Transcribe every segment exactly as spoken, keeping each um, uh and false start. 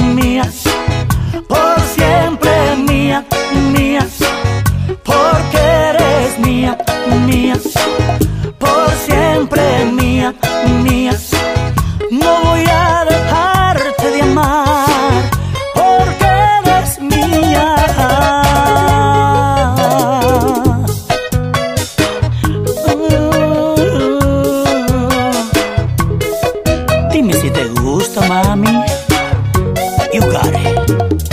mía, por siempre mía, mía, porque eres mía, mía, por siempre mía, mía. No voy a dejarte de amar, porque eres mía. Dime si te gusta, mami. You got it.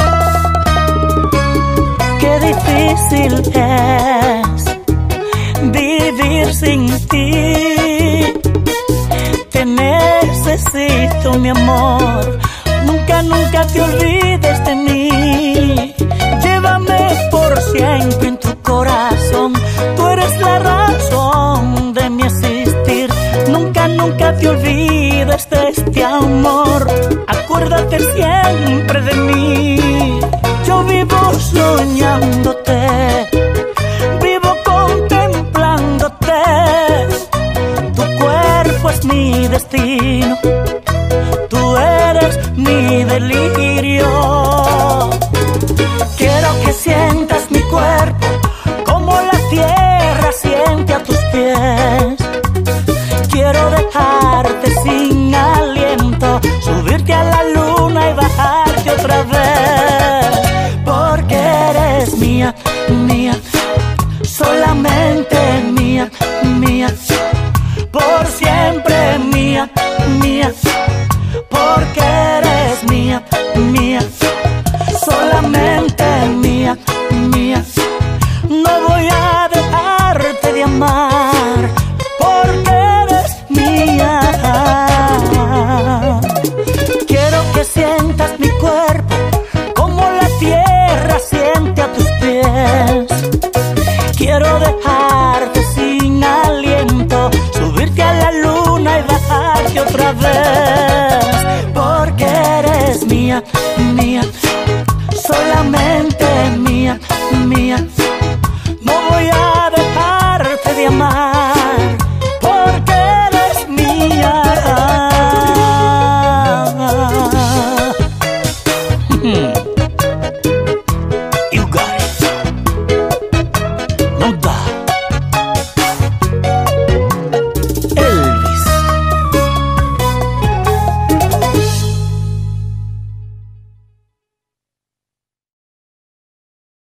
Qué difícil es vivir sin ti. Te necesito, mi amor. Nunca, nunca te olvides de mí. Llévame por siempre en tu corazón. Tú eres la razón de mi existir. Nunca, nunca te olvides de este amor. Acuérdate siempre de mí. Yo vivo soñándote, vivo contemplándote. Tu cuerpo es mi destino, tú eres mi delirio. Quiero que sientas mi cuerpo como la tierra siente a tus pies. Quiero dejarte sin aliento, subirte a la luna y bajarte otra vez. Porque eres mía, mía, solamente mía, mía, por siempre mía, mía. Porque eres mía, mía, solamente mía, mía. No voy a dejarte de amar, porque eres mía. Quiero que sientas mi cuerpo como la tierra siente a tus pies. Quiero dejarte sin aliento, subirte a la luna y bajarte otra vez.